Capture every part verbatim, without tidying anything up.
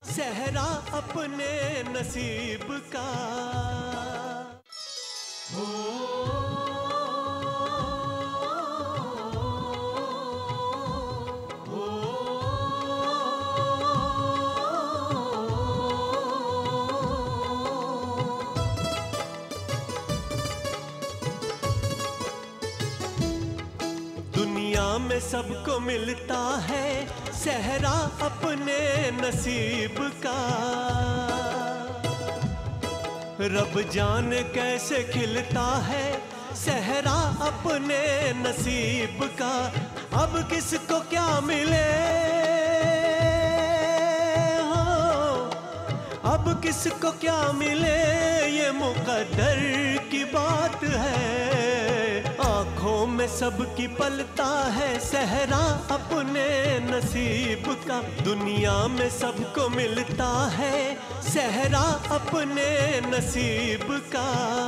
सहरा अपने नसीब का। दुनिया में सबको मिलता है सहरा अपने नसीब का। रब जाने कैसे खिलता है सहरा अपने नसीब का। अब किसको क्या मिले हो, अब किसको क्या मिले ये मुकद्दर की बात है। आँखों में सबकी पलता है सहरा अपने नसीब का। दुनिया में सबको मिलता है सहरा अपने नसीब का।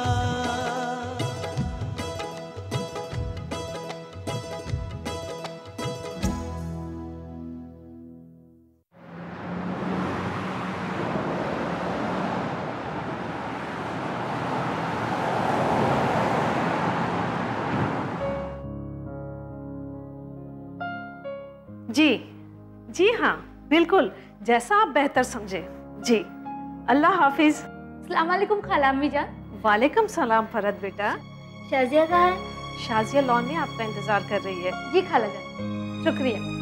जी जी हाँ बिल्कुल, जैसा आप बेहतर समझे। जी अल्लाह हाफिज। अस्सलाम वालेकुम खाला अम्मी जान। वालेकुम सलाम फरहत बेटा। शाजिया कहाँ है? शाजिया लॉन में आपका इंतजार कर रही है। जी खाला जान, शुक्रिया।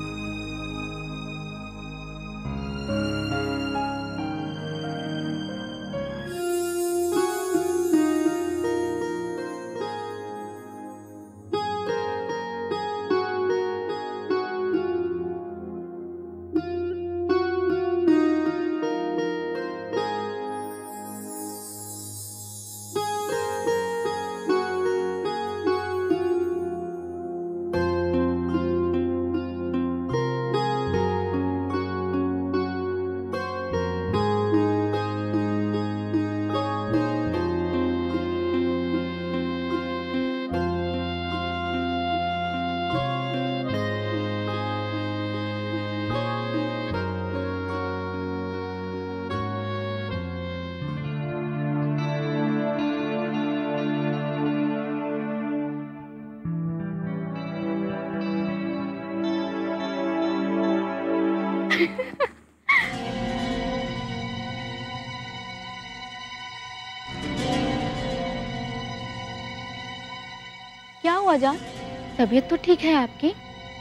क्या हुआ जान, तबीयत तो ठीक है आपकी?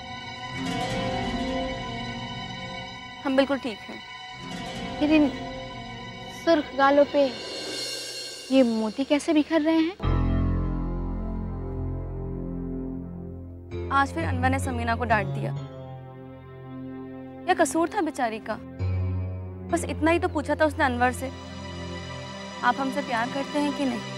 हम बिल्कुल ठीक हैं। लेकिन सुर्ख गालों पे ये मोती कैसे बिखर रहे हैं? आज फिर अनवर ने समीना को डांट दिया। क्या कसूर था बेचारी का? बस इतना ही तो पूछा था उसने अनवर से, आप हमसे प्यार करते हैं कि नहीं?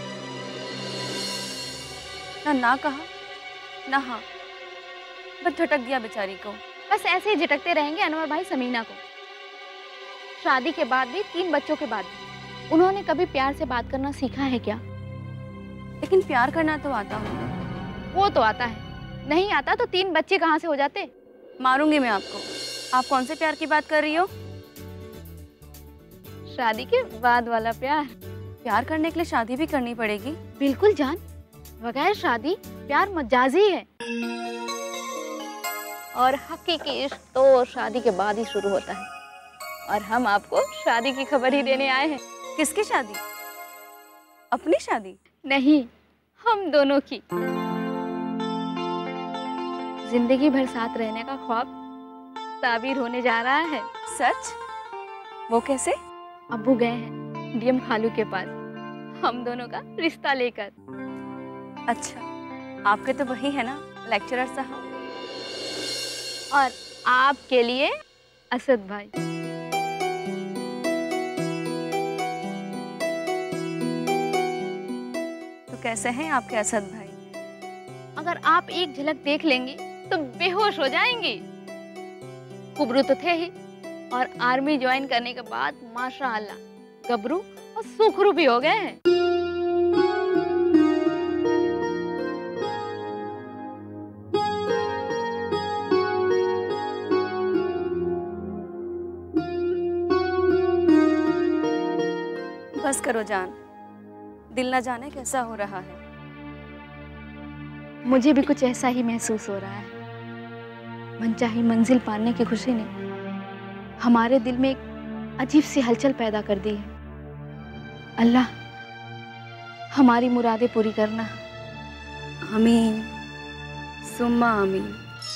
ना ना कहा ना हाँ, बस झटक दिया बेचारी को। बस ऐसे ही झटकते रहेंगे अनवर भाई समीना को। शादी के बाद भी, तीन बच्चों के बाद भी उन्होंने कभी प्यार से बात करना सीखा है क्या? लेकिन प्यार करना तो आता होगा। वो तो आता है, नहीं आता तो तीन बच्चे कहाँ से हो जाते? मारूंगी मैं आपको। आप कौन से प्यार की बात कर रही हो? शादी के बाद वाला प्यार। प्यार करने के लिए शादी भी करनी पड़ेगी? बिल्कुल जान, बगैर शादी प्यार मजाजी है और हकीकी इश्क तो शादी के बाद ही शुरू होता है। और हम आपको शादी की खबर ही देने आए हैं। किसकी शादी? अपनी शादी? नहीं, हम दोनों की। जिंदगी भर साथ रहने का ख्वाब ताबीर होने जा रहा है। सच? वो कैसे? अब्बू गए हैं डीएम खालू के पास हम दोनों का रिश्ता लेकर। अच्छा, आपके तो वही है ना लेक्चरर साहब। और आपके लिए असद भाई। तो कैसे हैं आपके असद भाई? अगर आप एक झलक देख लेंगी तो बेहोश हो जाएंगी। कुबरू तो थे ही, और आर्मी ज्वाइन करने के बाद माशाअल्लाह गबरू और सुखरू भी हो गए हैं। बस करो जान, दिल न जाने कैसा हो रहा है। मुझे भी कुछ ऐसा ही महसूस हो रहा है। मनचाही मंजिल पाने की खुशी ने हमारे दिल में एक अजीब सी हलचल पैदा कर दी है। अल्लाह हमारी मुरादें पूरी करना। आमीन सुम्मा आमीन।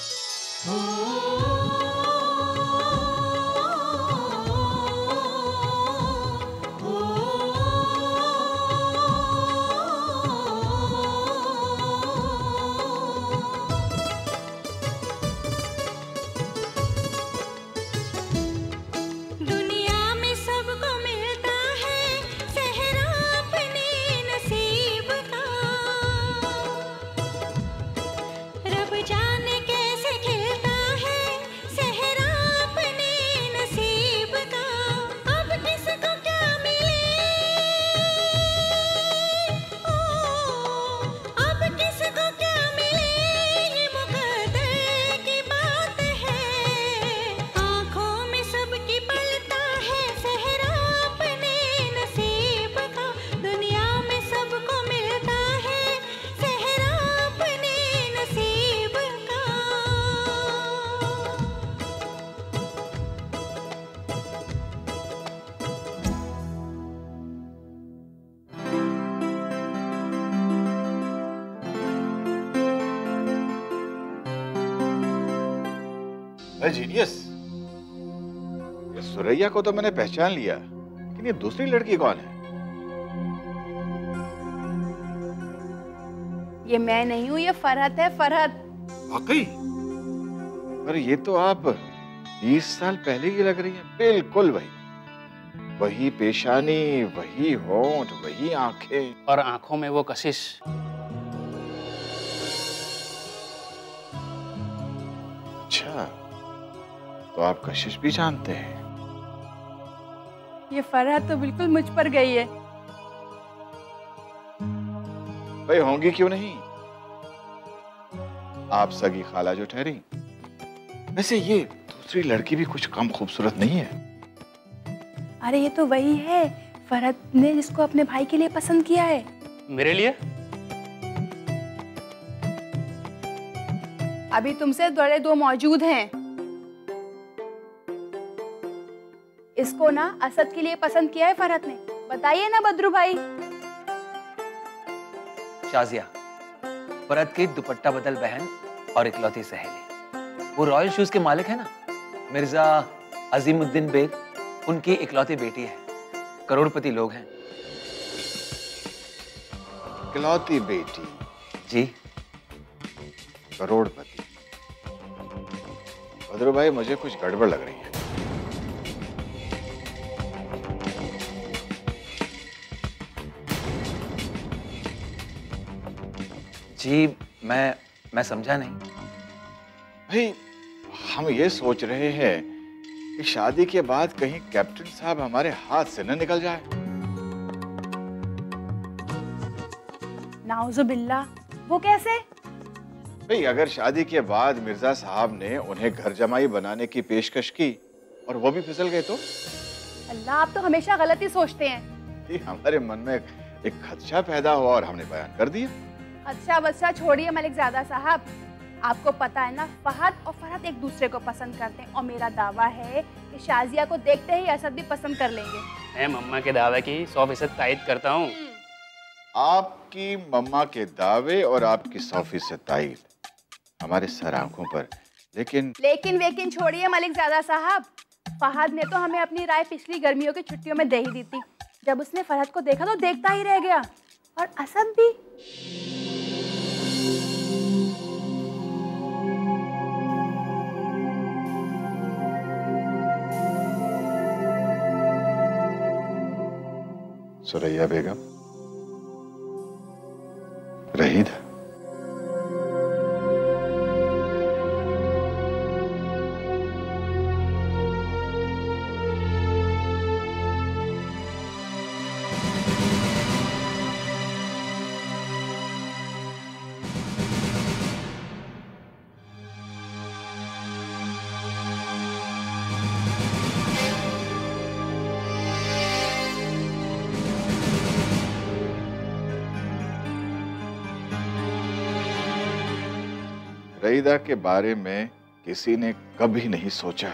जीनियस, ये सुरैया को तो मैंने पहचान लिया, लेकिन ये दूसरी लड़की कौन है? ये मैं नहीं हूँ, ये फरहत है, फरहत। वाकई? अरे ये तो आप बीस साल पहले की लग रही है, बिल्कुल वही वही पेशानी, वही होंठ, वही आंखें और आंखों में वो कशिश। अच्छा, तो आप कशिश भी जानते हैं? ये फरहत तो बिल्कुल मुझ पर गई है। भाई होंगी क्यों नहीं, आप सगी खाला जो ठहरी। वैसे ये दूसरी लड़की भी कुछ कम खूबसूरत नहीं है। अरे ये तो वही है फरहत ने जिसको अपने भाई के लिए पसंद किया है। मेरे लिए? अभी तुमसे बड़े दो मौजूद हैं। इसको ना असद के लिए पसंद किया है फरहत ने, बताइए ना बद्रू भाई। शाजिया, फरहत की दुपट्टा बदल बहन और इकलौती सहेली, वो रॉयल शूज के मालिक है ना, मिर्जा अजीमुद्दीन बेग, उनकी इकलौती बेटी है। करोड़पति लोग हैं। इकलौती बेटी? जी। करोड़पति? बद्रू भाई मुझे कुछ गड़बड़ लग रही है। जी मैं मैं समझा नहीं। भाई हम ये सोच रहे हैं कि शादी के बाद कहीं कैप्टन साहब हमारे हाथ से न निकल जाए। नाउजुबिल्ला, वो कैसे? भाई अगर शादी के बाद मिर्जा साहब ने उन्हें घर जमाई बनाने की पेशकश की और वो भी फिसल गए तो? अल्लाह, आप तो हमेशा गलत ही सोचते हैं। हमारे मन में एक खदशा पैदा हुआ और हमने बयान कर दिया। अच्छा बच्चा छोड़िए मलिकजादा साहब, आपको पता है ना फहद और फरहत एक दूसरे को पसंद करते हैं और मेरा दावा है कि शाजिया को देखते ही असद भी पसंद कर लेंगे। मैं मम्मा के दावे की सौ फीसद तायद करता हूँ। आपकी मम्मा के दावे और आपकी सौ फीसद तायद हमारे सर आंखों पर, लेकिन लेकिन वेकिन छोड़िए मलिकजादा साहब, फहद ने तो हमें अपनी राय पिछली गर्मियों की छुट्टियों में दे ही दी थी। जब उसने फरहत को देखा तो देखता ही रह गया, और असद भी। सुरैया बेगम, रहीद, रईदा के बारे में किसी ने कभी नहीं सोचा।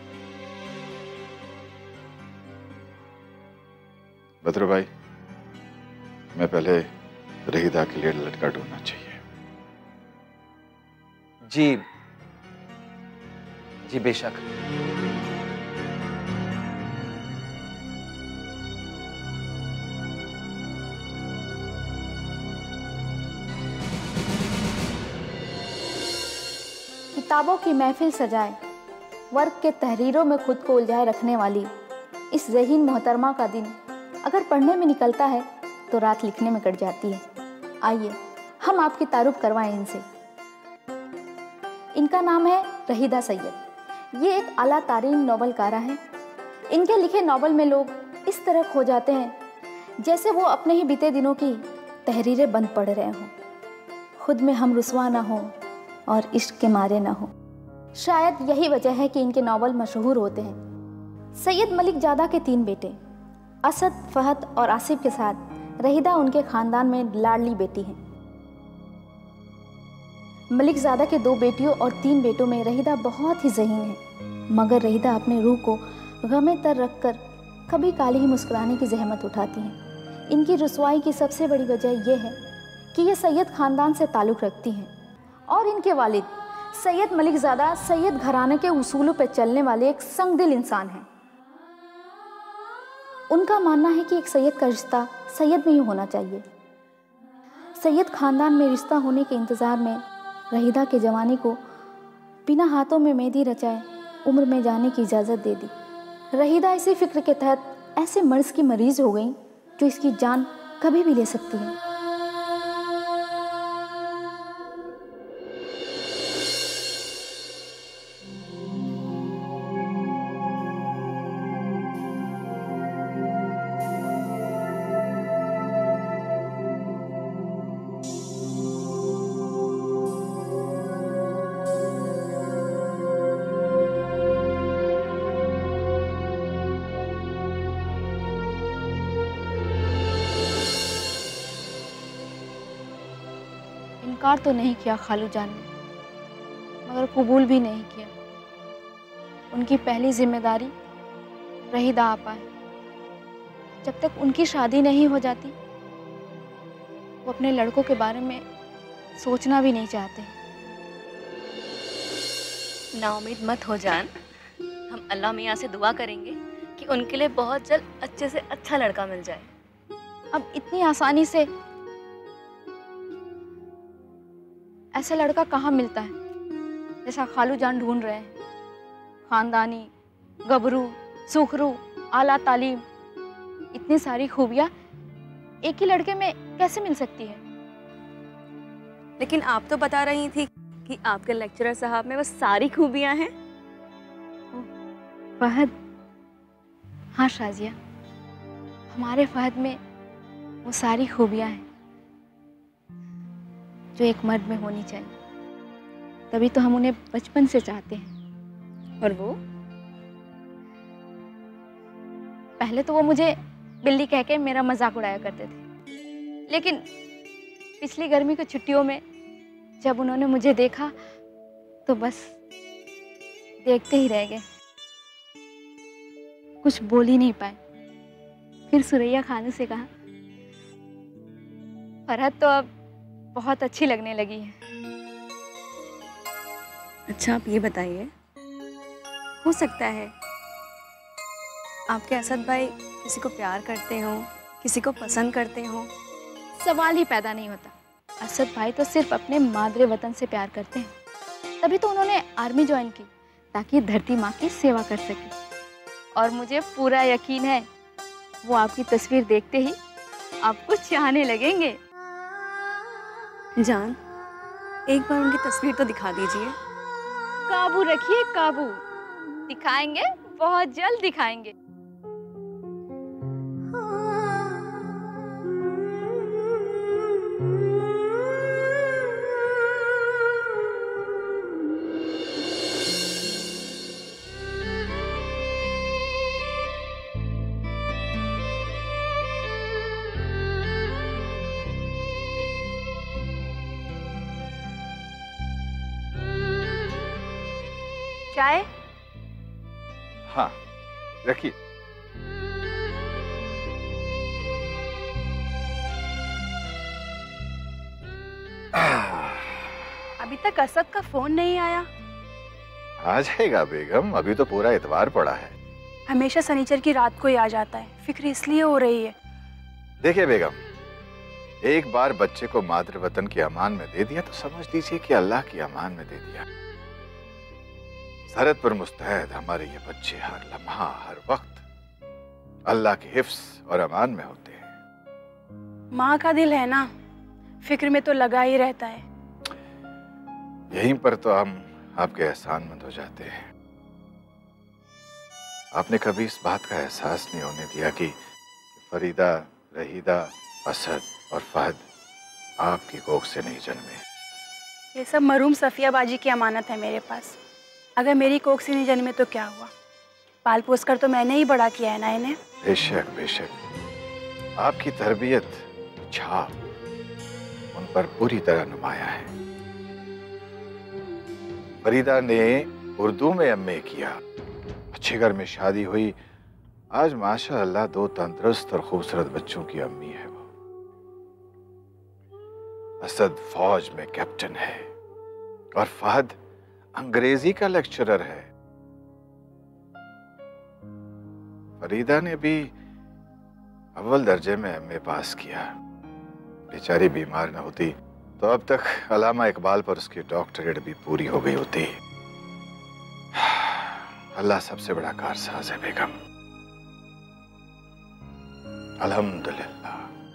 बदरू भाई, मैं पहले रईदा के लिए लड़का ढूंढना चाहिए। जी जी बेशक। किताबों की महफिल सजाए, वर्क के तहरीरों में खुद को उलझाए रखने वाली इस ज़हीन मोहतरमा का दिन अगर पढ़ने में निकलता है तो रात लिखने में कट जाती है। आइए हम आपकी तारुफ करवाएं इनसे। इनका नाम है रहीदा सैयद। ये एक आला तारीन नॉवलकारा है। इनके लिखे नॉवल में लोग इस तरह खो जाते हैं जैसे वो अपने ही बीते दिनों की तहरीरें बंद पढ़ रहे हों, खुद में हम रुसवा ना हो और इश्क के मारे ना हो। शायद यही वजह है कि इनके नॉवल मशहूर होते हैं। सैयद मलिक ज़ादा के तीन बेटे असद, फहद और आसिफ के साथ रहीदा उनके ख़ानदान में लाडली बेटी हैं। मलिक ज़ादा के दो बेटियों और तीन बेटों में रहीदा बहुत ही ज़हीन है, मगर रहीदा अपने रूह को गमे तर रख कर कभी काली ही मुस्कुराने की जहमत उठाती हैं। इनकी रुसवाई की सबसे बड़ी वजह यह है कि ये सैयद ख़ानदान से ताल्लुक़ रखती हैं और इनके वालिद सैयद मलिक ज़ादा सैयद घराने के उसूलों पर चलने वाले एक संगदिल इंसान हैं। उनका मानना है कि एक सैयद का रिश्ता सैयद में ही होना चाहिए। सैयद ख़ानदान में रिश्ता होने के इंतज़ार में रहीदा के जवानी को बिना हाथों में मेहंदी रचाए उम्र में जाने की इजाज़त दे दी। रहीदा इसी फिक्र के तहत ऐसे मर्ज़ की मरीज़ हो गई जो इसकी जान कभी भी ले सकती है। इनकार तो नहीं किया खालू जान ने, मगर कबूल भी नहीं किया। उनकी पहली जिम्मेदारी रहीदा आपा है। जब तक उनकी शादी नहीं हो जाती वो अपने लड़कों के बारे में सोचना भी नहीं चाहते। नाउम्मीद मत हो जान, हम अल्लाह मियाँ से दुआ करेंगे कि उनके लिए बहुत जल्द अच्छे से अच्छा लड़का मिल जाए। अब इतनी आसानी से ऐसा लड़का कहाँ मिलता है जैसा खालू जान ढूंढ रहे हैं। खानदानी, गबरू, सुखरू, आला तालीम, इतनी सारी खूबियाँ एक ही लड़के में कैसे मिल सकती है? लेकिन आप तो बता रही थी कि आपके लेक्चरर साहब में वो सारी खूबियाँ हैं। फहद, हाँ शाजिया, हमारे फहद में वो सारी खूबियाँ हैं जो एक मर्द में होनी चाहिए। तभी तो हम उन्हें बचपन से चाहते हैं। और वो पहले तो वो मुझे बिल्ली कह के मेरा मजाक उड़ाया करते थे, लेकिन पिछली गर्मी की छुट्टियों में जब उन्होंने मुझे देखा तो बस देखते ही रह गए, कुछ बोल ही नहीं पाए। फिर सुरैया खानू से कहा, फरहत तो अब बहुत अच्छी लगने लगी है। अच्छा, आप ये बताइए, हो सकता है आपके असद भाई किसी को प्यार करते हो, किसी को पसंद करते हो? सवाल ही पैदा नहीं होता। असद भाई तो सिर्फ अपने मादरे वतन से प्यार करते हैं, तभी तो उन्होंने आर्मी ज्वाइन की ताकि धरती माँ की सेवा कर सके। और मुझे पूरा यकीन है वो आपकी तस्वीर देखते ही आपको चाहने लगेंगे। जान, एक बार उनकी तस्वीर तो दिखा दीजिए। काबू रखिए, काबू। दिखाएंगे, बहुत जल्द दिखाएंगे। चाय? हाँ रखिए। अभी तक असद का फोन नहीं आया। आ जाएगा बेगम, अभी तो पूरा इतवार पड़ा है। हमेशा सनीचर की रात को ही आ जाता है, फिक्र इसलिए हो रही है। देखिए बेगम, एक बार बच्चे को मातृ वतन की अमान में दे दिया तो समझ लीजिए कि अल्लाह की अमान में दे दिया। सरहद पर मुस्तैद हमारे ये बच्चे हर लम्हा हर वक्त अल्लाह के हिफ्स और अमान में होते हैं। माँ का दिल है ना, फिक्र में तो लगा ही रहता है। यहीं पर तो हम आपके एहसानमंद हो जाते हैं। आपने कभी इस बात का एहसास नहीं होने दिया कि फरीदा, रहीदा, असद और फहद आपकी कोख से नहीं जन्मे। ये सब मरूम सफिया बाजी की अमानत है मेरे पास। अगर मेरी कोख से नहीं जन्मे तो क्या हुआ? पाल पोस कर तो मैंने ही बड़ा किया है ना इन्हें। बेशक बेशक, आपकी तरबियत, छाप उन पर पूरी तरह नुमाया है। फरीदा ने उर्दू में एम ए किया, अच्छे घर में शादी हुई, आज माशाअल्लाह दो तंदुरुस्त और खूबसूरत बच्चों की अम्मी है वो। असद फौज में कैप्टन है और फहद अंग्रेजी का लेक्चरर है। फरीदा ने भी अव्वल दर्जे में एम ए पास किया। बेचारी बीमार न होती तो अब तक अलामा इकबाल पर उसकी डॉक्टरेट भी पूरी हो गई होती। अल्लाह सबसे बड़ा कारसाज है बेगम, अल्हम्दुलिल्लाह।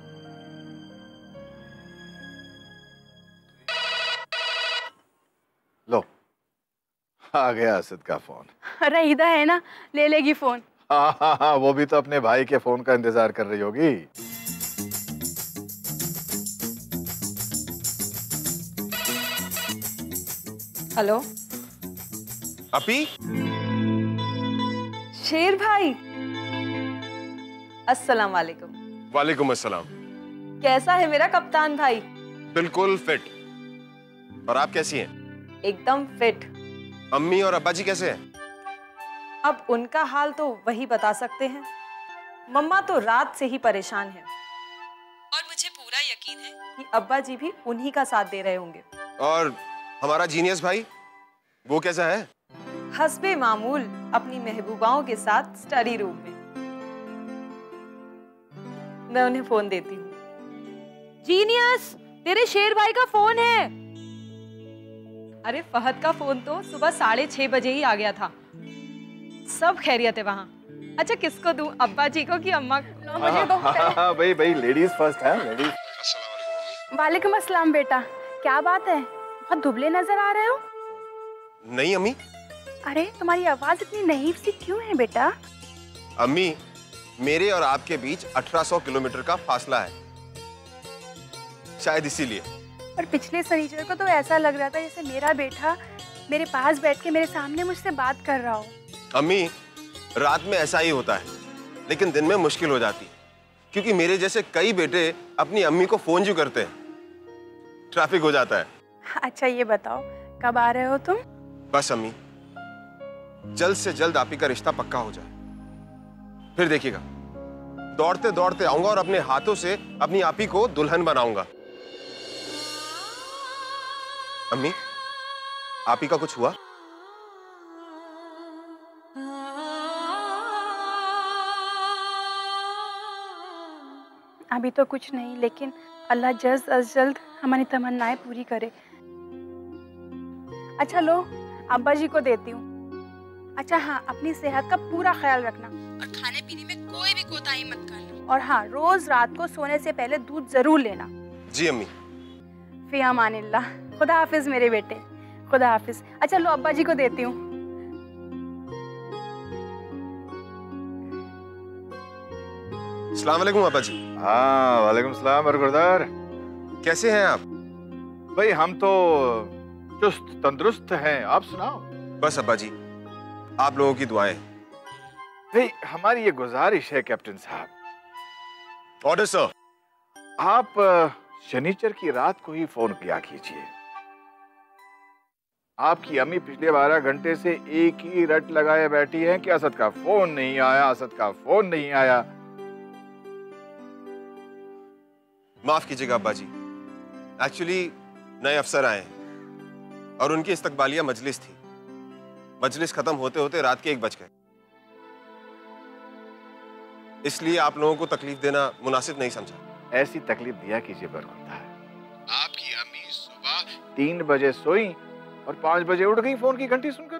लो आ गया असद का फोन। रहीदा है ना, ले लेगी फोन। हाँ हाँ हाँ, वो भी तो अपने भाई के फोन का इंतजार कर रही होगी। हेलो अपी। शेर भाई, अस्सलाम वालेकुम। वालेकुम अस्सलाम। कैसा है मेरा कप्तान भाई? बिल्कुल फिट। और आप कैसी हैं? एकदम फिट। अम्मी और अब्बा जी कैसे हैं? अब उनका हाल तो वही बता सकते हैं। मम्मा तो रात से ही परेशान है और मुझे पूरा यकीन है कि अब्बा जी भी उन्हीं का साथ दे रहे होंगे। और हमारा जीनियस भाई, वो कैसा है? हस्बे मामूल अपनी महबूबाओं के साथ स्टडी रूम में। मैं उन्हें फोन देती हूँ। जीनियस, तेरे शेर भाई का फोन है। अरे फहद का फोन तो सुबह साढ़े छह बजे ही आ गया था। सब खैरियत है वहाँ। अच्छा किसको दूं, अब्बा जी को कि अम्मा को? मुझे दो। भाई भाई लेडीज फर्स्ट है। लेडीज। वालेकुम अस्सलाम बेटा, क्या बात है, बहुत दुबले नजर आ रहे हो। नहीं अम्मी। अरे तुम्हारी आवाज इतनी नहीफ सी क्यों है बेटा? अम्मी, मेरे और आपके बीच अठारह सौ किलोमीटर का फासला है, शायद इसीलिए। और पिछले शनिचर को तो ऐसा लग रहा था जैसे मेरा बेटा मेरे पास बैठ के मेरे सामने मुझसे बात कर रहा हो। अम्मी, रात में ऐसा ही होता है, लेकिन दिन में मुश्किल हो जाती है, क्योंकि मेरे जैसे कई बेटे अपनी अम्मी को फोन क्यों करते हैं, ट्रैफिक हो जाता है। अच्छा ये बताओ कब आ रहे हो तुम? बस अम्मी, जल्द से जल्द आपी का रिश्ता पक्का हो जाए, फिर देखिएगा दौड़ते दौड़ते आऊंगा और अपने हाथों से अपनी आपी को दुल्हन बनाऊंगा। अम्मी, आपी का कुछ हुआ? अभी तो कुछ नहीं, लेकिन अल्लाह जल्द अज जल्द हमारी तमन्नाएं पूरी करे। अच्छा लो, अब्बा जी को देती हूँ। अच्छा हाँ, अपनी सेहत का पूरा ख्याल रखना और खाने पीने में कोई भी कोताही मत करना। और हाँ, रोज रात को सोने से पहले दूध जरूर लेना। जी अम्मी। फी अमानिल्लाह। खुदा हाफिज मेरे बेटे, खुदा हाफिज। अच्छा लो, अब्बा जी को देती हूँ। अस्सलाम वालेकुम अब्बा जी। हाँ वालेकुम सलाम बरकरदार। कैसे हैं आप? भाई हम तो चुस्त तंदुरुस्त हैं, आप सुनाओ। बस अब्बा जी, आप लोगों की दुआएं। भाई हमारी ये गुजारिश है कैप्टन साहब। Order sir. आप शनिचर की रात को ही फोन किया कीजिए। आपकी अम्मी पिछले बारह घंटे से एक ही रट लगाए बैठी है कि असद का फोन नहीं आया, असद का फोन नहीं आया। माफ कीजिएगा अब्बा जी, एक्चुअली नए अफसर आए हैं और उनकी इस्तकबालिया मजलिस थी। मजलिस खत्म होते होते रात के एक बज गए, इसलिए आप लोगों को तकलीफ देना मुनासिब नहीं समझा। ऐसी तकलीफ दिया कीजिए बरखुरदार। आपकी अम्मी सुबह तीन बजे सोई और पांच बजे उठ गई फोन की घंटी सुनकर।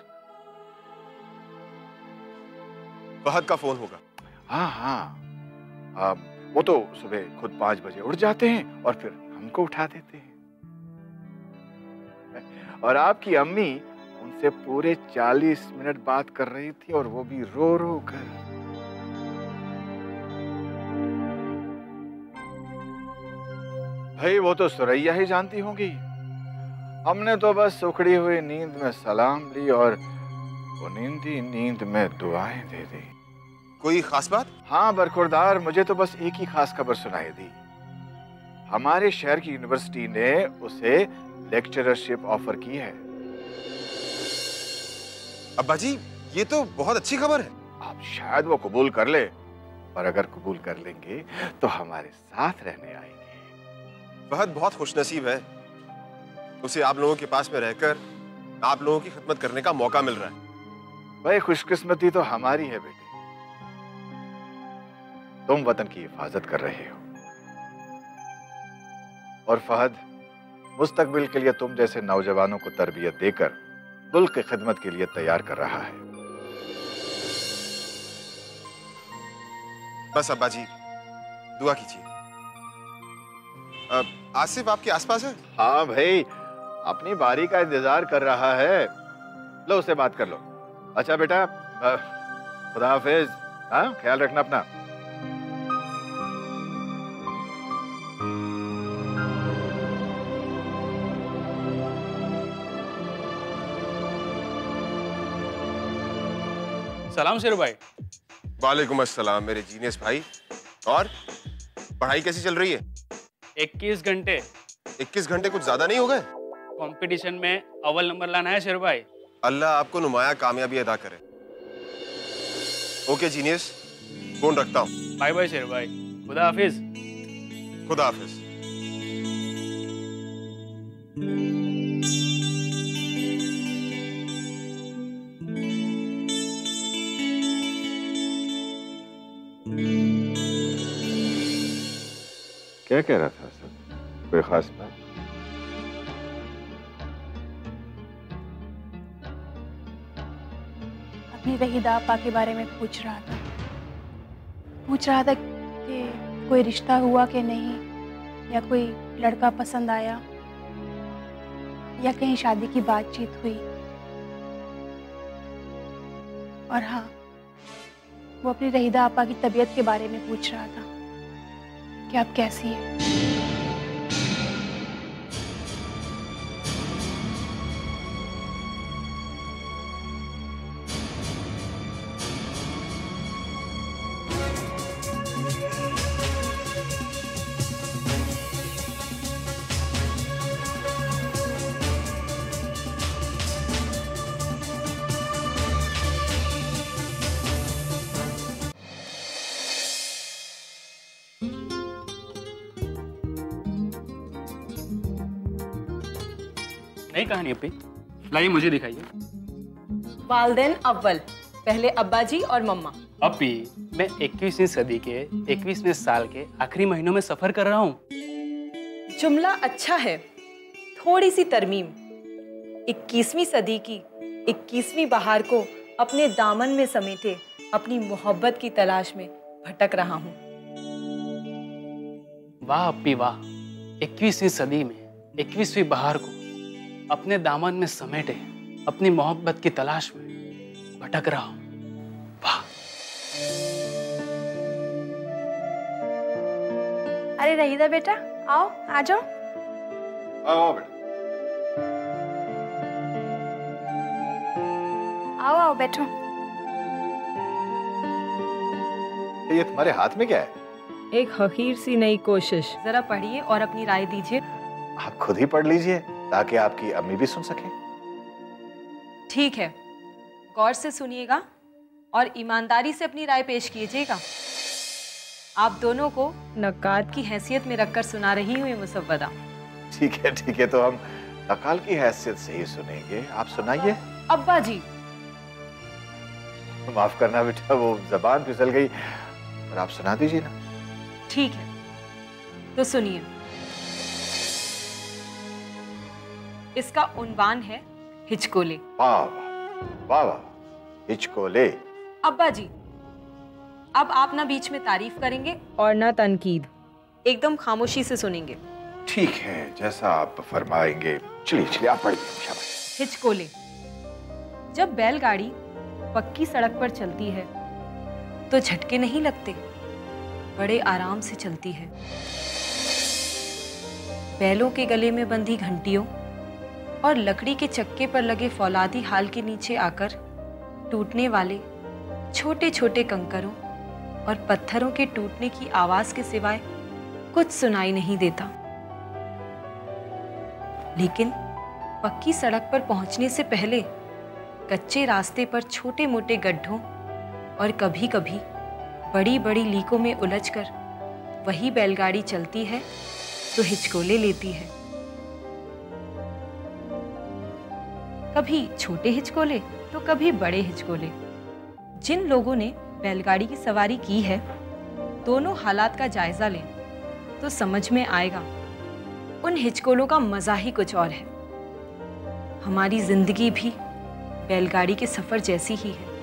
फहद का फोन होगा। हाँ हाँ, आ, वो तो सुबह खुद पांच बजे उठ जाते हैं और फिर हमको उठा देते हैं। और आपकी अम्मी उनसे पूरे चालीस मिनट बात कर रही थी और वो भी रो रो कर। भाई वो तो सुरैया ही जानती होंगी, हमने तो बस उखड़ी हुई नींद में सलाम ली और वो नींदी नींद में दुआएं दे दी। कोई खास बात? हाँ बरखुरदार, मुझे तो बस एक ही खास खबर सुनाई दी। हमारे शहर की यूनिवर्सिटी ने उसे लेक्चररशिप ऑफर की है। अब्बा जी ये तो बहुत अच्छी खबर है। आप शायद वो कबूल कर ले, और अगर कबूल कर लेंगे तो हमारे साथ रहने आएंगे। फहद बहुत खुशनसीब है, उसे आप लोगों के पास में रहकर आप लोगों की खिदमत करने का मौका मिल रहा है। भाई खुशकिस्मती तो हमारी है बेटे, तुम वतन की हिफाजत कर रहे हो और फहद मुस्तकबिल के लिए तुम जैसे नौजवानों को तरबियत देकर मुल्क की खिदमत के लिए तैयार कर रहा है। बस अब्बा जी दुआ कीजिए। आसिफ आपके आसपास है? हाँ भाई, अपनी बारी का इंतजार कर रहा है। लो उससे बात कर लो। अच्छा बेटा, खुदा हाफिज। हाँ ख्याल रखना अपना। सलाम शेरू भाई। वालेकुम अस्सलाम मेरे जीनियस भाई। और पढ़ाई कैसी चल रही है? इक्कीस घंटे। इक्कीस घंटे कुछ ज्यादा नहीं हो गए? कंपटीशन में अव्वल नंबर लाना है शेरू भाई। अल्लाह आपको नुमाया कामयाबी अदा करे। ओके जीनियस, फोन रखता हूँ। बाय बाय शेरू भाई, खुदा हाफिज। खुदा हाफिज। क्या कह रहा था सर? कोई खास बात? अपनी रहीदा आपा के बारे में पूछ रहा था पूछ रहा था कि कोई रिश्ता हुआ कि नहीं, या कोई लड़का पसंद आया, या कहीं शादी की बातचीत हुई। और हाँ, वो अपनी रहीदा आपा की तबीयत के बारे में पूछ रहा था कि आप कैसी हैं। नई कहानी अपी, लाइए मुझे दिखाइए। वालदेन अव्वल, पहले अब्बा जी और मम्मा। अपी, मैं इक्कीसवीं सदी के इक्कीसवें साल के आखिरी महीनों में सफर कर रहा हूँ। जुमला अच्छा है, थोड़ी सी तरमीम। इक्कीसवीं सदी की इक्कीसवीं बहार को अपने दामन में समेटे अपनी मोहब्बत की तलाश में भटक रहा हूँ। वाह अपी वाह, इक्कीसवीं सदी में इक्कीसवीं बहार को अपने दामन में समेटे अपनी मोहब्बत की तलाश में भटक रहा हूं। वाह। अरे रहीदा बेटा, आओ, आ जाओ। आओ बेटा। आओ आओ बैठो। ये तुम्हारे हाथ में क्या है? एक हकीर सी नई कोशिश। जरा पढ़िए और अपनी राय दीजिए। आप खुद ही पढ़ लीजिए ताकि आपकी अम्मी भी सुन सके। ठीक है, गौर से सुनिएगा और ईमानदारी से अपनी राय पेश कीजिएगा। आप दोनों को नक्काद की हैसियत में रखकर सुना रही हूँ ये मुसव्वदा। ठीक है ठीक है, तो हम नक्काल की हैसियत से ही सुनेंगे। आप सुनाइए। अब्बा जी। माफ करना बेटा, वो जबान फिसल गई, और आप सुना दीजिए ना। ठीक है, तो सुनिए। इसका उन्वान है हिचकोले। वाह वाह वाह, हिचकोले। अब्बा जी, अब आप ना बीच में तारीफ करेंगे और ना तनकीद, एकदम खामोशी से सुनेंगे। ठीक है, जैसा आप फरमाएंगे। चलिए चलिए, आप पढ़िए। शाबाश। हिचकोले। जब बैलगाड़ी पक्की सड़क पर चलती है तो झटके नहीं लगते, बड़े आराम से चलती है। बैलों के गले में बंधी घंटियों और लकड़ी के चक्के पर लगे फौलादी हाल के नीचे आकर टूटने वाले छोटे छोटे कंकरों और पत्थरों के टूटने की आवाज के सिवाय कुछ सुनाई नहीं देता। लेकिन पक्की सड़क पर पहुंचने से पहले कच्चे रास्ते पर छोटे मोटे गड्ढों और कभी कभी बड़ी बड़ी लीकों में उलझकर वही बैलगाड़ी चलती है तो हिचकोले लेती है। कभी छोटे हिचकोले तो कभी बड़े हिचकोले। जिन लोगों ने बैलगाड़ी की सवारी की है, दोनों हालात का जायजा लें तो समझ में आएगा उन हिचकोलों का मजा ही कुछ और है। हमारी जिंदगी भी बैलगाड़ी के सफर जैसी ही है।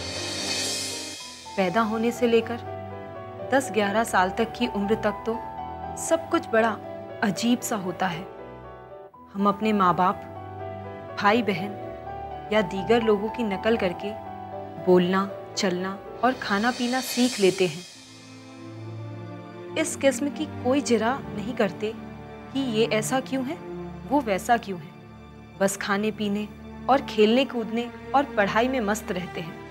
पैदा होने से लेकर दस ग्यारह साल तक की उम्र तक तो सब कुछ बड़ा अजीब सा होता है। हम अपने माँ बाप, भाई बहन या दीगर लोगों की नकल करके बोलना, चलना और खाना पीना सीख लेते हैं। इस किस्म की कोई जिरा नहीं करते कि ये ऐसा क्यों है, वो वैसा क्यों है। बस खाने पीने और खेलने कूदने और पढ़ाई में मस्त रहते हैं।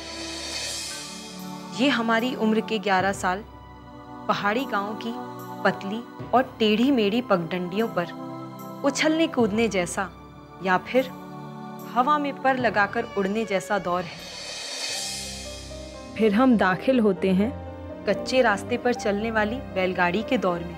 ये हमारी उम्र के ग्यारह साल पहाड़ी गांव की पतली और टेढ़ी मेढ़ी पगडंडियों पर उछलने कूदने जैसा या फिर हवा में पर लगाकर उड़ने जैसा दौर है। फिर हम दाखिल होते हैं कच्चे रास्ते पर चलने वाली बैलगाड़ी के दौर में।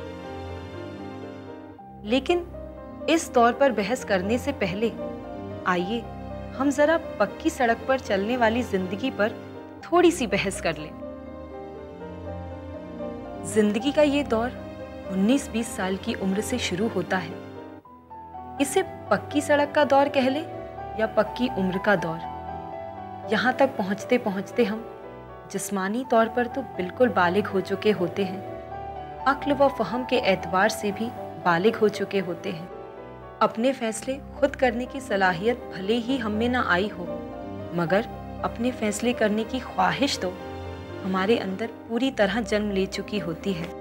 लेकिन इस दौर पर बहस करने से पहले आइए हम जरा पक्की सड़क पर चलने वाली जिंदगी पर थोड़ी सी बहस कर लें। जिंदगी का ये दौर उन्नीस बीस साल की उम्र से शुरू होता है। इसे पक्की सड़क का दौर कह ले या पक्की उम्र का दौर। यहाँ तक पहुँचते पहुँचते हम जिस्मानी तौर पर तो बिल्कुल बालिग हो चुके होते हैं, अक्ल व फहम के एतबार से भी बालिग हो चुके होते हैं। अपने फैसले खुद करने की सलाहियत भले ही हम में ना आई हो, मगर अपने फैसले करने की ख्वाहिश तो हमारे अंदर पूरी तरह जन्म ले चुकी होती है।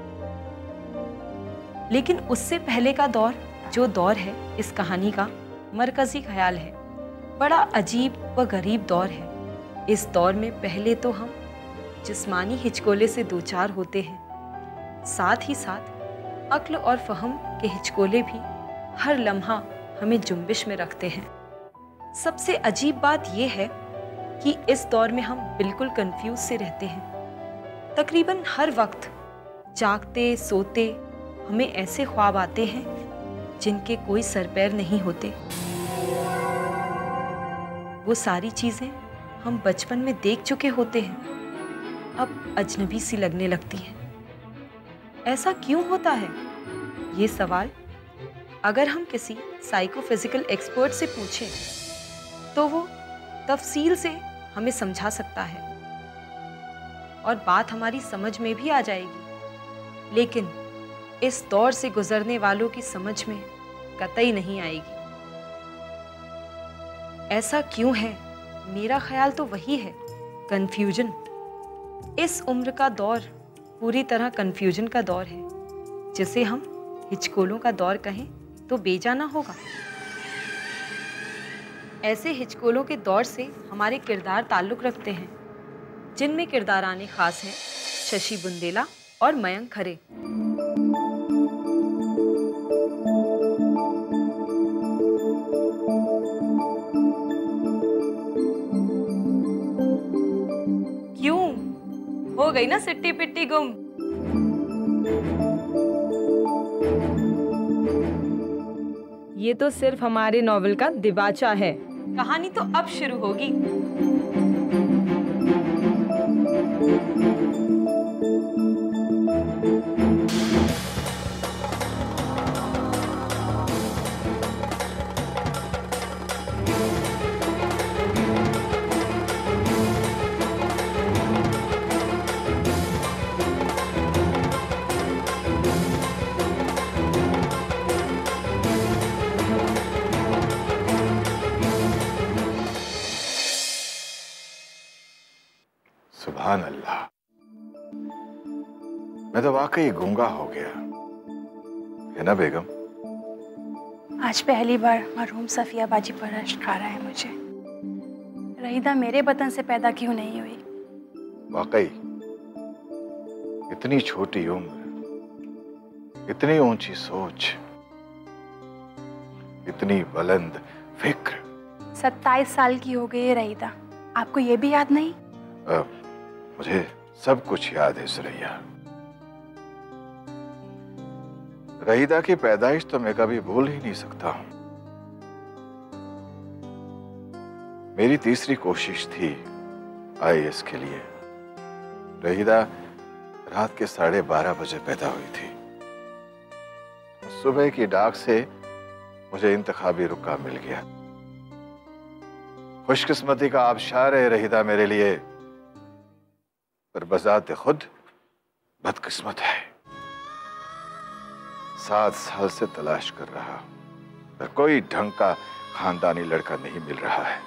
लेकिन उससे पहले का दौर, जो दौर है इस कहानी का मरकजी ख्याल है, बड़ा अजीब व गरीब दौर है। इस दौर में पहले तो हम जिस्मानी हिचकोले से दो चार होते हैं, साथ ही साथ अक्ल और फहम के हिचकोले भी हर लम्हा हमें जुम्बिश में रखते हैं। सबसे अजीब बात यह है कि इस दौर में हम बिल्कुल कंफ्यूज से रहते हैं। तकरीबन हर वक्त जागते सोते हमें ऐसे ख्वाब आते हैं जिनके कोई सर पैर नहीं होते। वो सारी चीज़ें हम बचपन में देख चुके होते हैं, अब अजनबी सी लगने लगती हैं। ऐसा क्यों होता है? ये सवाल अगर हम किसी साइकोफिजिकल एक्सपर्ट से पूछें तो वो तफसील से हमें समझा सकता है और बात हमारी समझ में भी आ जाएगी। लेकिन इस दौर से गुजरने वालों की समझ में कतई नहीं आएगी। ऐसा क्यों है? मेरा ख्याल तो वही है, कंफ्यूजन। इस उम्र का दौर पूरी तरह कंफ्यूजन का दौर है, जिसे हम हिचकोलों का दौर कहें तो बेजाना होगा। ऐसे हिचकोलों के दौर से हमारे किरदार ताल्लुक़ रखते हैं, जिनमें किरदाराने खास हैं शशि बुंदेला और मयंक खरे। हो गई ना सिट्टी पिट्टी गुम। ये तो सिर्फ हमारे नॉवेल का दिबाचा है, कहानी तो अब शुरू होगी। सुभान अल्लाह, मैं तो वाकई गूंगा हो गया है ना बेगम? आज पहली बार मरहूम सफिया बाजी पर अश्क आ रहा है मुझे। रहीदा मेरे बतन से पैदा क्यों नहीं हुई? वाकई इतनी छोटी उम्र, इतनी ऊंची सोच, इतनी बुलंद फिक्र। सत्ताईस साल की हो गई है रहीदा, आपको ये भी याद नहीं? आ, मुझे सब कुछ याद है सुरैया। रहीदा की पैदाइश तो मैं कभी भूल ही नहीं सकता हूं। मेरी तीसरी कोशिश थी आई ए एस के लिए। रहीदा रात के साढ़े बारह बजे पैदा हुई थी। सुबह की डाक से मुझे इंतखाबी रुका मिल गया। खुशकिस्मती का आबशार है रहीदा मेरे लिए, पर बजाते खुद बदकिस्मत है। सात साल से तलाश कर रहा, पर कोई ढंग का खानदानी लड़का नहीं मिल रहा है।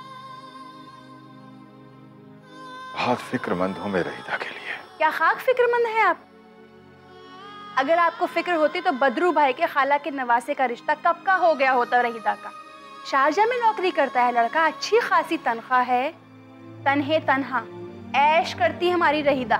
बहुत फिक्रमंद हूं मैं रहीदा के लिए। क्या खाक फिक्रमंद है आप? अगर आपको फिक्र होती तो बदरू भाई के खाला के नवासे का रिश्ता कब का हो गया होता रहीदा का। शारजा में नौकरी करता है लड़का, अच्छी खासी तनख्वाह है, तन्हे तन्हा ऐश करती है हमारी रहीदा।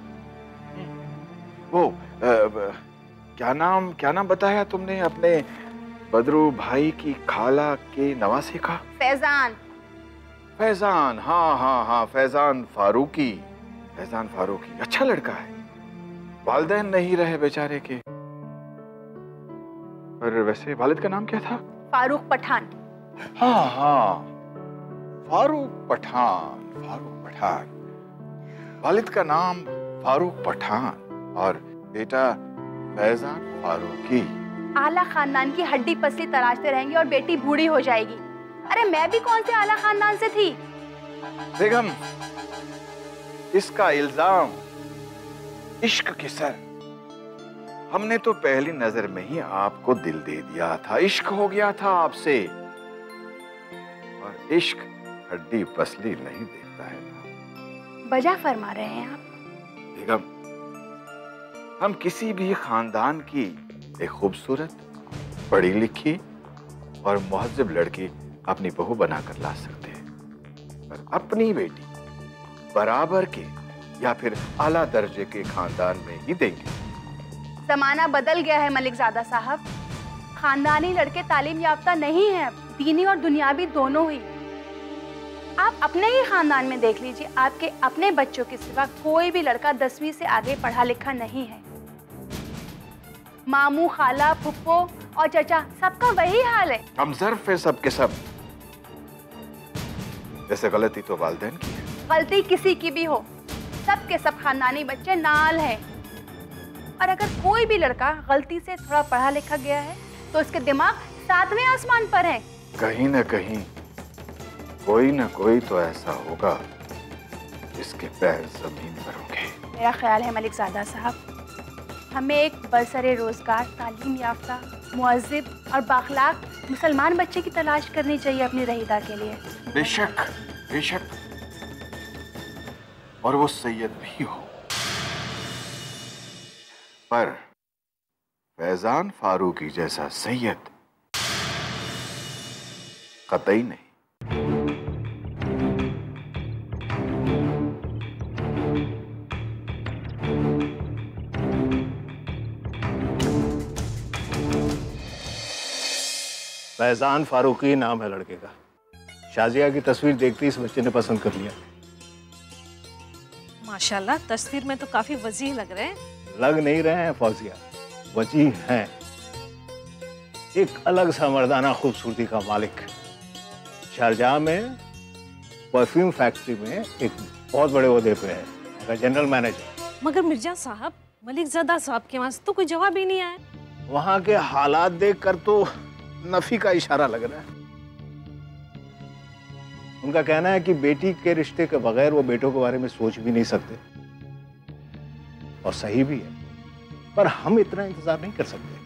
वो आ, क्या नाम क्या नाम बताया तुमने अपने बदरू भाई की खाला के नवासे का? फैजान। फैजान, हाँ हाँ हाँ, फैजान फारूकी। फैजान फारूकी अच्छा लड़का है। वालिदैन नहीं रहे बेचारे के। पर वैसे वालिद का नाम क्या था? फारूक पठान। हाँ हाँ, फारूक पठान, फारूक पठान। वालिद का नाम फारूक पठान और बेटा फैजान फारूकी। आला खानदान की हड्डी पसली तराशते रहेंगे और बेटी बूढ़ी हो जाएगी। अरे मैं भी कौन से आला खानदान से थी? बेगम, इसका इल्जाम इश्क के सर। हमने तो पहली नजर में ही आपको दिल दे दिया था, इश्क हो गया था आपसे। और इश्क हड्डी पसली नहीं देखता है ना। बजा फरमा रहे हैं आप। बेगम, हम किसी भी खानदान की एक खूबसूरत, पढ़ी लिखी और मुहज्जब लड़की अपनी बहू बनाकर ला सकते हैं, पर अपनी बेटी बराबर के या फिर आला दर्जे के खानदान में ही देंगे। जमाना बदल गया है मलिकजादा साहब। खानदानी लड़के तालीम याफ्ता नहीं हैं, दीनी और दुनियावी दोनों ही। आप अपने ही खानदान में देख लीजिए, आपके अपने बच्चों के सिवा कोई भी लड़का दसवीं से आगे पढ़ा लिखा नहीं है। मामू, खाला, फुप्पो और चचा सबका वही हाल है। हम ज़र्फ है सब के सब। वैसे गलती तो वालिदैन की है। गलती किसी की भी हो, सब के सब खानदानी बच्चे नाल हैं। और अगर कोई भी लड़का गलती से थोड़ा पढ़ा लिखा गया है तो उसके दिमाग सातवें आसमान पर है। कहीं न कहीं कोई न कोई तो ऐसा होगा जिसके पैर जमीन पर होंगे। मेरा ख्याल है मलिकजादा साहब, हमें एक बरसरे रोजगार, तालीम याफ्ता, मुअज्जिब और बाखलाक मुसलमान बच्चे की तलाश करनी चाहिए अपनी रहीदा के लिए। बेशक बेशक, और वो सैयद भी हो, पर फैजान फारूकी जैसा सैयद कतई नहीं। फैजान फारूकी नाम है लड़के का। शाजिया की तस्वीर देखते ही इस बच्चे ने पसंद कर लिया। माशाल्लाह, तस्वीर में तो काफी वजीह लग रहे हैं। लग नहीं रहे हैं फौजिया, वजीह हैं। एक अलग सा मर्दाना खूबसूरती का मालिक। शारजाह में परफ्यूम फैक्ट्री में एक बहुत बड़े ओहदे पे है, मगर जनरल मैनेजर। मगर मिर्जा साहब, मलिक ज़ादा साहब के वहाँ से तो कोई जवाब ही नहीं आया। वहाँ के हालात देखकर तो नफी का इशारा लग रहा है। उनका कहना है कि बेटी के रिश्ते के बगैर वो बेटों के बारे में सोच भी नहीं सकते, और सही भी है, पर हम इतना इंतजार नहीं कर सकते।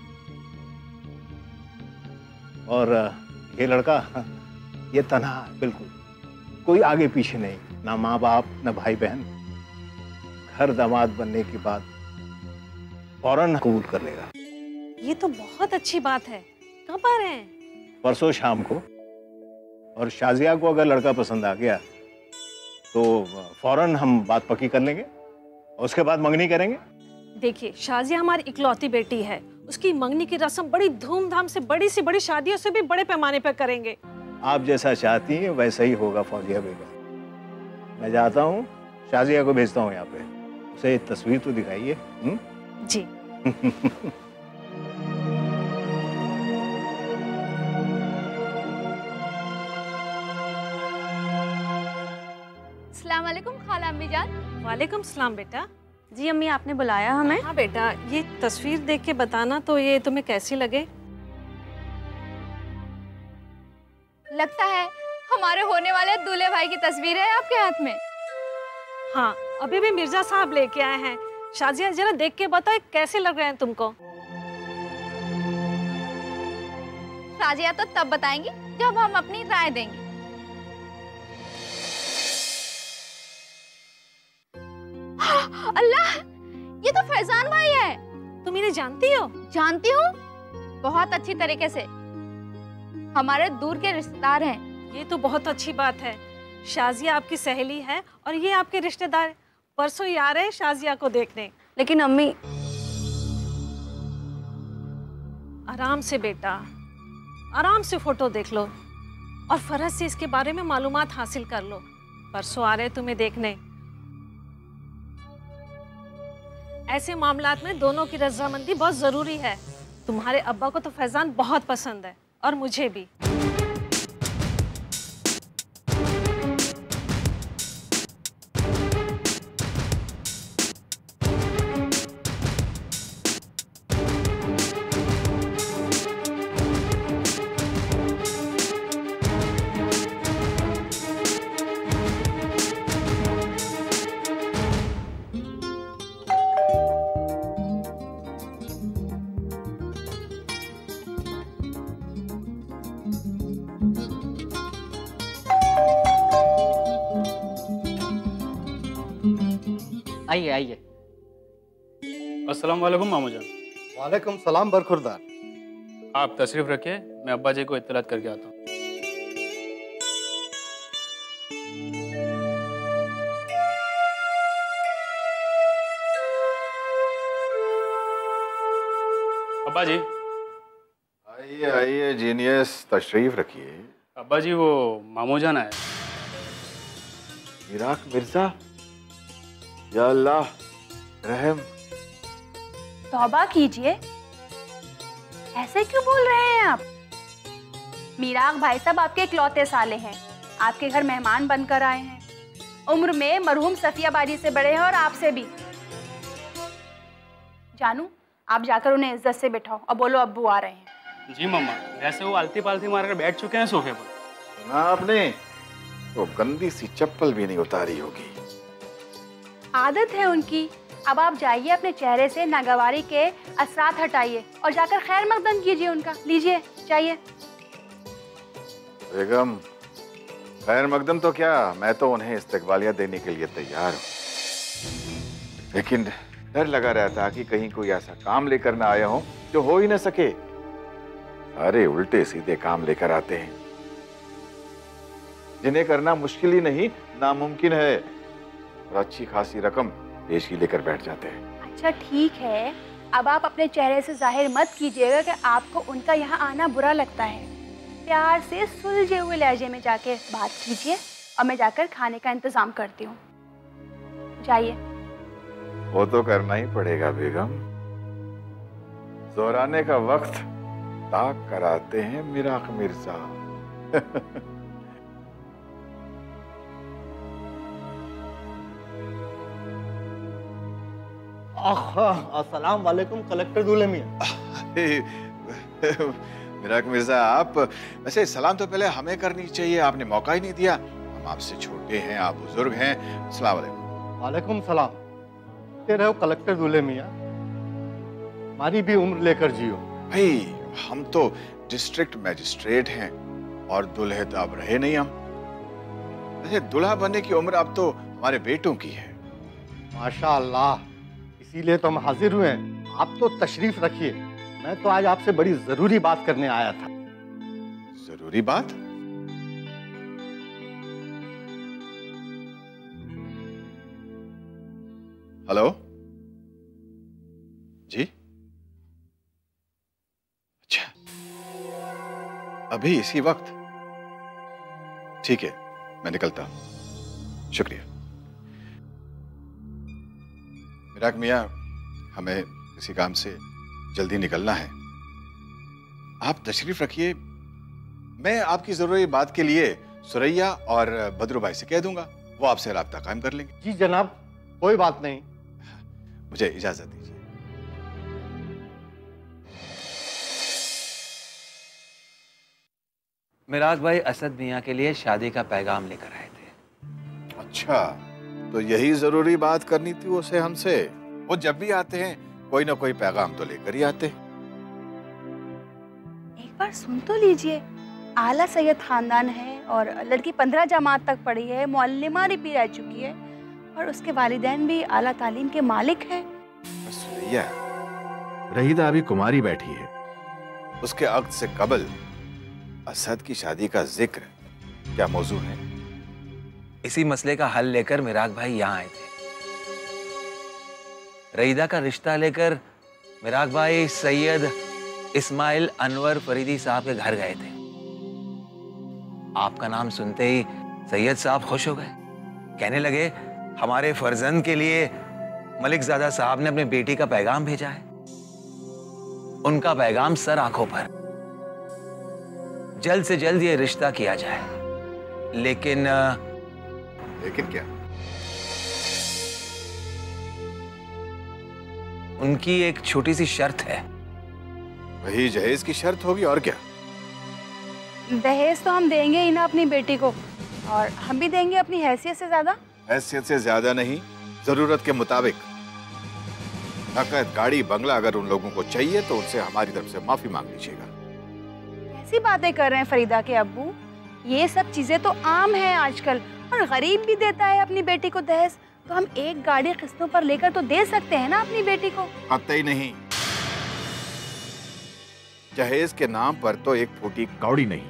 और ये लड़का, ये तन्हा है बिल्कुल, कोई आगे पीछे नहीं, ना माँ बाप ना भाई बहन। घर दामाद बनने के बाद फौरन कबूल कर लेगा। ये तो बहुत अच्छी बात है। कब आ रहे हैं? परसों शाम को। और शाजिया को अगर लड़का पसंद आ गया तो फौरन हम बात पक्की कर लेंगे और उसके बाद मंगनी करेंगे। देखिए, शाजिया हमारी इकलौती बेटी है, उसकी मंगनी की रस्म बड़ी धूमधाम से, बड़ी सी बड़ी शादियों से भी बड़े पैमाने पर करेंगे। आप जैसा चाहती हैं वैसा ही होगा फौजिया बेगम। मैं जाता हूँ, शाजिया को भेजता हूँ यहाँ पे, उसे एक तस्वीर तो दिखाइए। जी। अस्सलाम वालेकुम खाला अम्मी जान। वालेकुम सलाम बेटा। जी अम्मी, आपने बुलाया हमें? हाँ बेटा, ये तस्वीर देख के बताना तो ये तुम्हें कैसी लगे। लगता है हमारे होने वाले दूल्हे भाई की तस्वीर है आपके हाथ में। हाँ, अभी भी मिर्जा साहब लेके आए हैं। शाजिया, जरा देख के बताओ कैसे लग रहे हैं तुमको। शाजिया तो तब बताएंगी जब हम अपनी राय देंगे। अल्लाह, ये तो फैजान भाई है। तुम इन्हें जानती हो? जानती हूँ, बहुत अच्छी तरीके से। हमारे दूर के रिश्तेदार हैं। ये तो बहुत अच्छी बात है। शाजिया आपकी सहेली है और ये आपके रिश्तेदार। परसों ही आ रहे हैं शाजिया को देखने। लेकिन अम्मी। आराम से बेटा, आराम से फोटो देख लो और फरज से इसके बारे में मालूमात हासिल कर लो। परसों आ रहे तुम्हें देखने। ऐसे मामलात में दोनों की रजामंदी बहुत जरूरी है। तुम्हारे अब्बा को तो फैजान बहुत पसंद है और मुझे भी। आइए आइए। अस्सलाम वालेकुम मामू जान। वालेकुम सलाम बरखुरदार। आप तशरीफ रखिए, मैं अब्बा जी को इत्तलात करके आता हूँ। अब्बा जी। आइए आइए जीनियस, तशरीफ रखिए। अब्बा जी, वो मामू जान आए। इराक मिर्जा, या अल्लाह रहम। तौबा कीजिए, ऐसे क्यों बोल रहे हैं आप? मीराग भाई साहब आपके इकलौते साले हैं, आपके घर मेहमान बनकर आए हैं। उम्र में मरहूम सफिया बाजी से बड़े हैं और आपसे भी। जानू, आप जाकर उन्हें इज्जत से बिठाओ और बोलो अब्बू आ रहे हैं। जी मम्मा, वैसे वो आलती पालती मारकर बैठ चुके हैं सोफे पर। सुना आपने? वो गंदी सी चप्पल भी नहीं उतारी होगी। आदत है उनकी। अब आप जाइए, अपने चेहरे से नागवारी के असरात हटाइए और जाकर खैर मकदम कीजिए उनका। लीजिए, चाहिए। बेगम, खैर मकदम तो क्या, मैं तो उन्हें इस्तकबालिया देने के लिए तैयार हूँ, लेकिन डर लगा रहता कि कहीं कोई ऐसा काम लेकर ना आया हो जो हो ही न सके। सारे उल्टे सीधे काम लेकर आते हैं जिन्हें करना मुश्किल ही नहीं, नामुमकिन है, और अच्छी खासी रकम पेशी लेकर बैठ जाते हैं। अच्छा ठीक है, अब आप अपने चेहरे से जाहिर मत कीजिएगा कि आपको उनका यहाँ आना बुरा लगता है। प्यार से सुलझे हुए लहजे में जाके बात कीजिए और मैं जाकर खाने का इंतजाम करती हूँ। चाहिए। वो तो करना ही पड़ेगा बेगम। जोराने का वक्त ताक कराते हैं मिराक मिर्जा। अस्सलाम वालेकुम कलेक्टर दूल्हे मियां। मिराक मिर्जा, आप वैसे सलाम तो पहले हमें करनी चाहिए, आपने मौका ही नहीं दिया। हम आपसे छोटे हैं, आप बुजुर्ग हैं। अस्सलाम वालेकुम। वालेकुम सलाम। ते रहो कलेक्टर दूल्हे मियां, हमारी भी उम्र लेकर जियो। भाई हम तो डिस्ट्रिक्ट मैजिस्ट्रेट हैं और दुल्हे तो अब रहे नहीं हम। वैसे दुल्हा बनने की उम्र अब तो हमारे बेटों की है। माशाअल्लाह, इसीलिए तो हम हाजिर हुए हैं। आप तो तशरीफ रखिए, मैं तो आज आपसे बड़ी जरूरी बात करने आया था। जरूरी बात? हेलो जी। अच्छा, अभी इसी वक्त? ठीक है, मैं निकलता हूं। शुक्रिया। मिराक मियां, हमें किसी काम से जल्दी निकलना है। आप तशरीफ रखिए। मैं आपकी जरूरी बात के लिए सुरैया और बदरू भाई से कह दूंगा, वो आपसे राब्ता कायम कर लेंगे। जी जनाब, कोई बात नहीं। मुझे इजाजत दीजिए। मिराज भाई असद मियां के लिए शादी का पैगाम लेकर आए थे। अच्छा, तो यही जरूरी बात करनी थी उसे हमसे। वो जब भी आते हैं कोई ना कोई पैगाम तो लेकर ही आते हैं। एक बार सुन तो लीजिए, आला सैयद खानदान है और लड़की पंद्रह जमात तक पढ़ी है, मुअल्लिमा भी रह चुकी है और उसके वालिदैन भी आला तालीम के मालिक हैं। सुरैया, रहीदा अभी कुमारी बैठी है। उसके अक्द से कबल असद की शादी का जिक्र क्या मौजू है? इसी मसले का हल लेकर मिराग भाई यहाँ आए थे। रईदा का रिश्ता लेकर मिराग भाई सैयद इस्माइल अनवर फरीदी साहब के घर गए थे। आपका नाम सुनते ही सैयद साहब खुश हो गए। कहने लगे, हमारे फर्जंद के लिए मलिक ज़ादा साहब ने अपनी बेटी का पैगाम भेजा है। उनका पैगाम सर आंखों पर, जल्द से जल्द ये रिश्ता किया जाए। लेकिन लेकिन क्या? उनकी एक छोटी सी शर्त है। वही जहेज की शर्त होगी, और क्या? दहेज तो हम देंगे ही ना अपनी बेटी को, और हम भी देंगे अपनी हैसियत से ज्यादा। हैसियत से ज्यादा नहीं, जरूरत के मुताबिक। नकद, गाड़ी, बंगला अगर उन लोगों को चाहिए तो उनसे हमारी तरफ से माफी मांग लीजिएगा। ऐसी बातें कर रहे हैं फरीदा के अब्बू, ये सब चीजें तो आम हैं आजकल, और गरीब भी देता है अपनी बेटी को दहेज, तो हम एक गाड़ी किस्तों पर लेकर तो दे सकते हैं ना अपनी बेटी को। कतई नहीं। जहेज के नाम पर तो एक फूटी कौड़ी नहीं।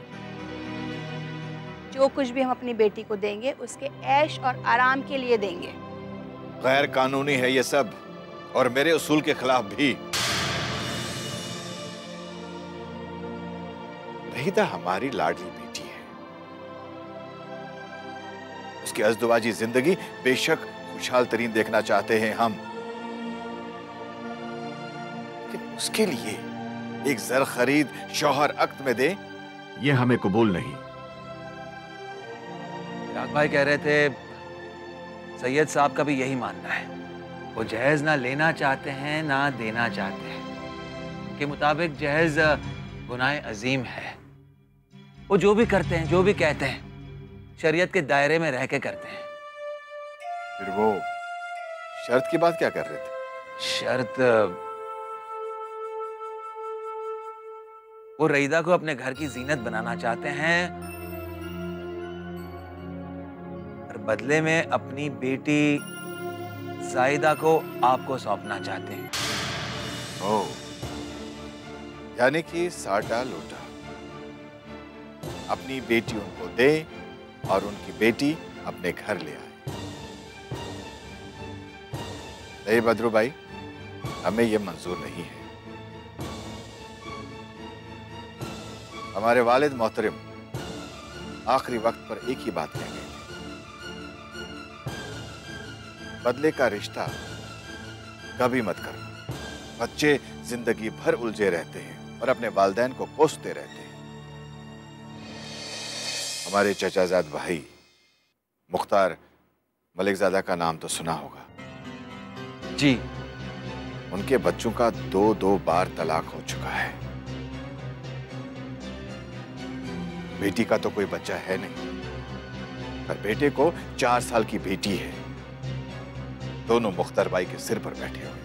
जो कुछ भी हम अपनी बेटी को देंगे उसके ऐश और आराम के लिए देंगे। गैर कानूनी है ये सब, और मेरे उसूल के खिलाफ भी। रहीदा हमारी लाडली बेटी है। उसकी अज़दवाजी जिंदगी बेशक खुशहाल तरीन देखना चाहते हैं हम, लेकिन उसके लिए एक जर खरीद शौहर अक्त में दे, ये हमें कबूल नहीं। राग भाई कह रहे थे, सैयद साहब का भी यही मानना है। वो जहेज ना लेना चाहते हैं ना देना चाहते हैं। के मुताबिक जहेज गुनाह अजीम है। वो जो भी करते हैं, जो भी कहते हैं, शरीयत के दायरे में रह के करते हैं। फिर वो शर्त की बात क्या कर रहे थे? शर्त, वो रईदा को अपने घर की जीनत बनाना चाहते हैं और बदले में अपनी बेटी जायदा को आपको सौंपना चाहते हैं। ओ, यानी कि साटा लोटा। अपनी बेटी उनको दे और उनकी बेटी अपने घर ले आए। नहीं बदरू भाई, हमें यह मंजूर नहीं है। हमारे वालिद मोहतरम आखिरी वक्त पर एक ही बात कह गए थे, बदले का रिश्ता कभी मत करो। बच्चे जिंदगी भर उलझे रहते हैं और अपने वालिदैन को कोसते रहते हैं। हमारे चचाजाद भाई मुख्तार मलिकजादा का नाम तो सुना होगा जी। उनके बच्चों का दो दो बार तलाक हो चुका है। बेटी का तो कोई बच्चा है नहीं, पर बेटे को चार साल की बेटी है। दोनों मुख्तार भाई के सिर पर बैठे हुए।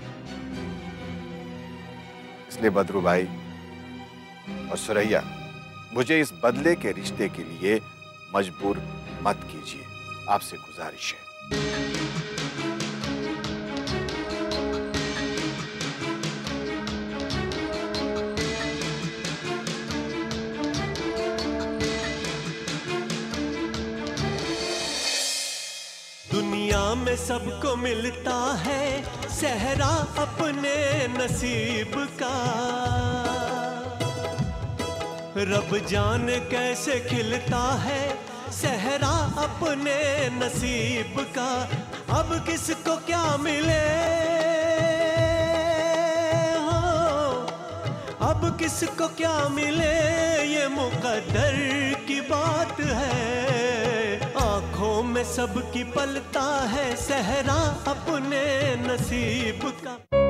इसलिए बदरू भाई और सुरैया, मुझे इस बदले के रिश्ते के लिए मजबूर मत कीजिए, आपसे गुजारिश है। दुनिया में सबको मिलता है सहरा अपने नसीब का, रब जाने कैसे खिलता है सहरा अपने नसीब का। अब किसको क्या मिले हो, अब किसको क्या मिले ये मुकद्दर की बात है। आंखों में सबकी पलता है सहरा अपने नसीब का।